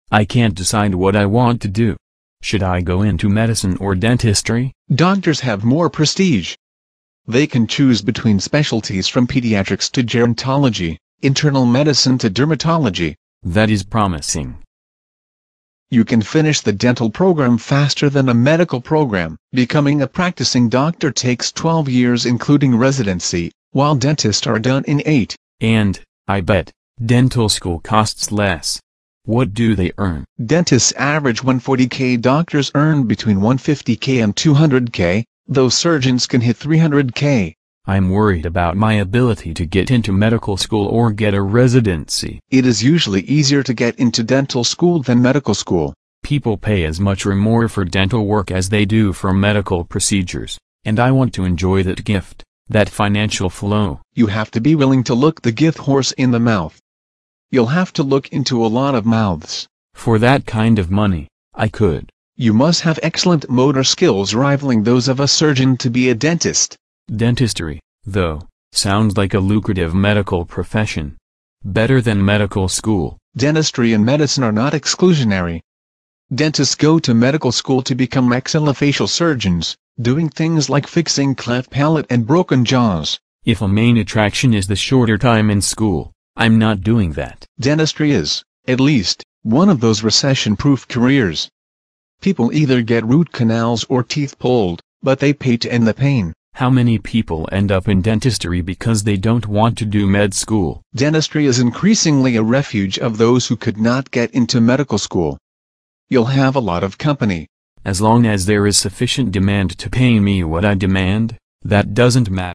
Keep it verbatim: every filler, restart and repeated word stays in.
I can't decide what I want to do. Should I go into medicine or dentistry? Doctors have more prestige. They can choose between specialties from pediatrics to gerontology, internal medicine to dermatology. That is promising. You can finish the dental program faster than a medical program. Becoming a practicing doctor takes twelve years including residency, while dentists are done in eight. And, I bet, dental school costs less. What do they earn? Dentists average one hundred forty K. Doctors earn between one hundred fifty K and two hundred K, though surgeons can hit three hundred K. I'm worried about my ability to get into medical school or get a residency. It is usually easier to get into dental school than medical school. People pay as much or more for dental work as they do for medical procedures, and I want to enjoy that gift, that financial flow. You have to be willing to look the gift horse in the mouth. You'll have to look into a lot of mouths. For that kind of money, I could. You must have excellent motor skills rivaling those of a surgeon to be a dentist. Dentistry, though, sounds like a lucrative medical profession. Better than medical school. Dentistry and medicine are not exclusionary. Dentists go to medical school to become maxillofacial surgeons, doing things like fixing cleft palate and broken jaws. If a main attraction is the shorter time in school, I'm not doing that. Dentistry is, at least, one of those recession-proof careers. People either get root canals or teeth pulled, but they pay to end the pain. How many people end up in dentistry because they don't want to do med school? Dentistry is increasingly a refuge of those who could not get into medical school. You'll have a lot of company. As long as there is sufficient demand to pay me what I demand, that doesn't matter.